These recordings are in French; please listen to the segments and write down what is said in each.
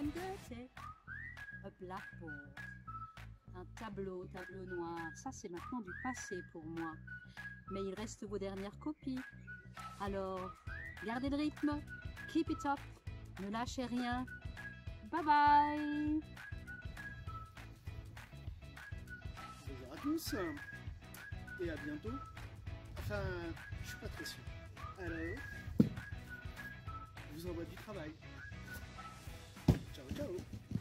Johann Goethe. A blackboard. Un tableau noir. Ça, c'est maintenant du passé pour moi. Mais il reste vos dernières copies. Alors, gardez le rythme. Keep it up. Ne lâchez rien. Bye bye. Bonjour à tous. Et à bientôt. Enfin, je suis pas très sûr. Alors, je vous envoie du travail. Ciao, ciao.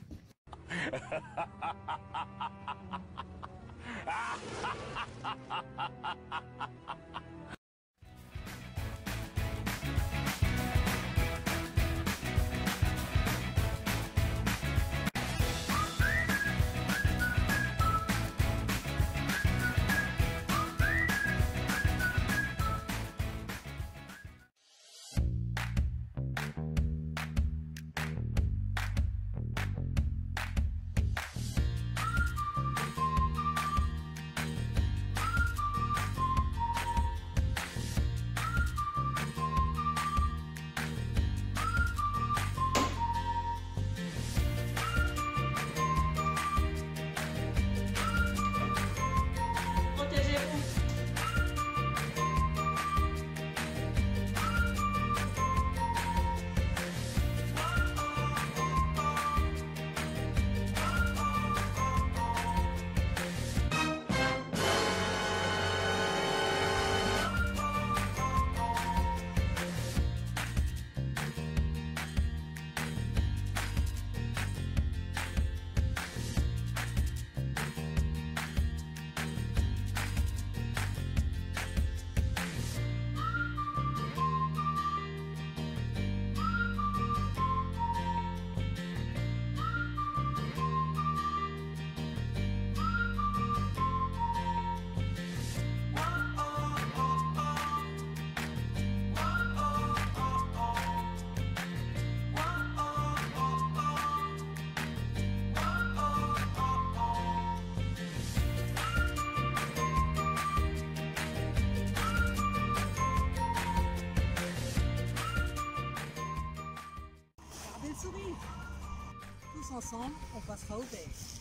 Tous ensemble, on passera au beige.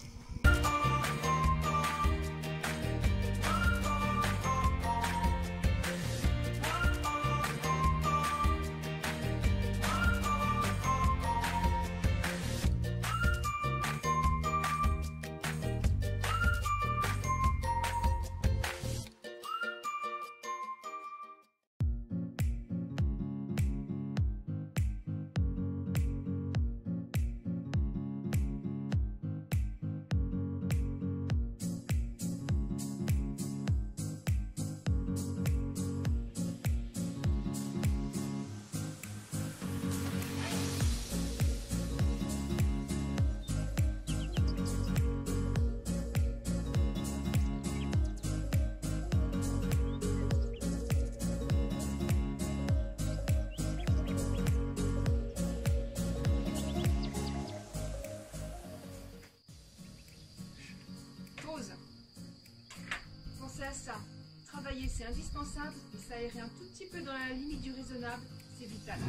Pensez à ça. Travailler, c'est indispensable, et s'aérer un tout petit peu dans la limite du raisonnable, c'est vital.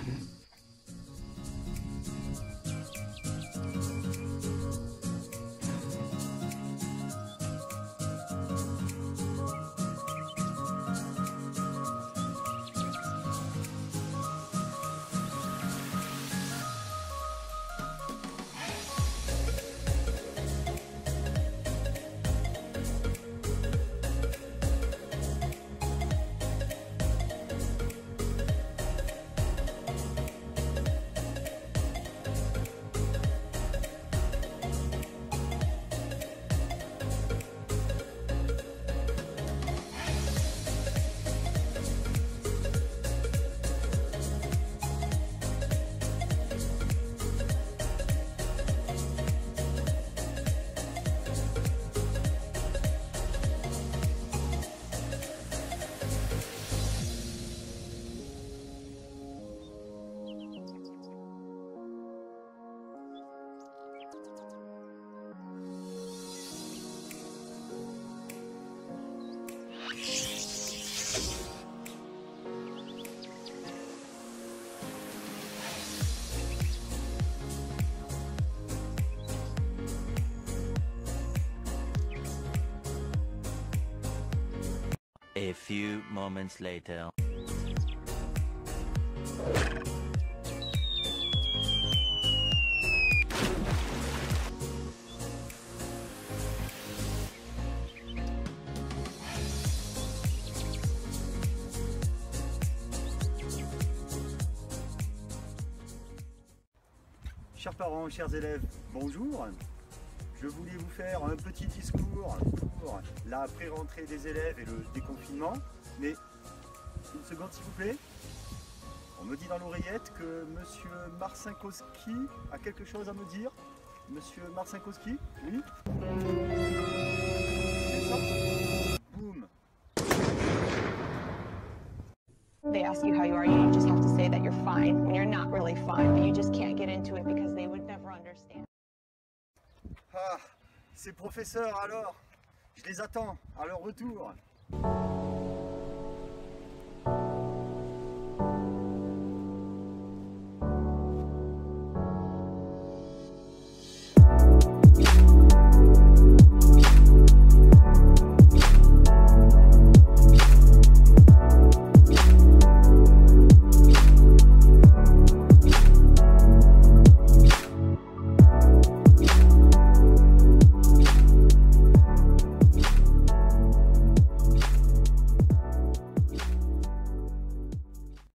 A few moments later. Chers parents, chers élèves, bonjour. Je voulais vous faire un petit discours pour la pré-rentrée des élèves et le déconfinement. Mais une seconde s'il vous plaît. On me dit dans l'oreillette que Monsieur Marcinkowski a quelque chose à me dire. Monsieur Marcinkowski, oui. C'est ça. Boum. They ask you how you are, you just have to say that you're fine when you're not really fine, but you just can't get into it because they would never understand. Ah, ces professeurs alors, je les attends à leur retour.